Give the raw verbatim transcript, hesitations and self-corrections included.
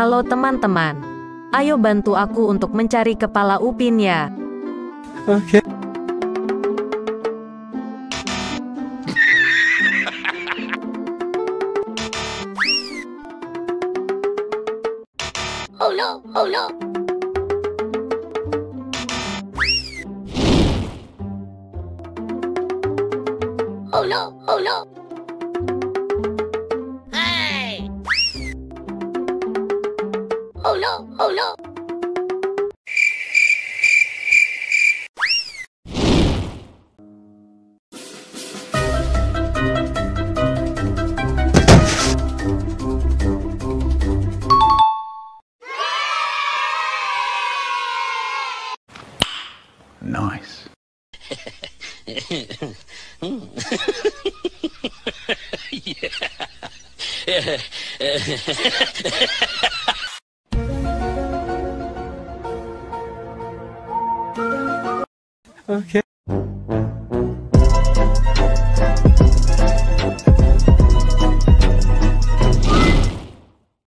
Halo teman-teman, ayo bantu aku untuk mencari kepala Upin ya. Oke. Okay. Oh no, oh no. Oh no, oh no. Hey! Oh no, oh no. Nice. Oke. Okay.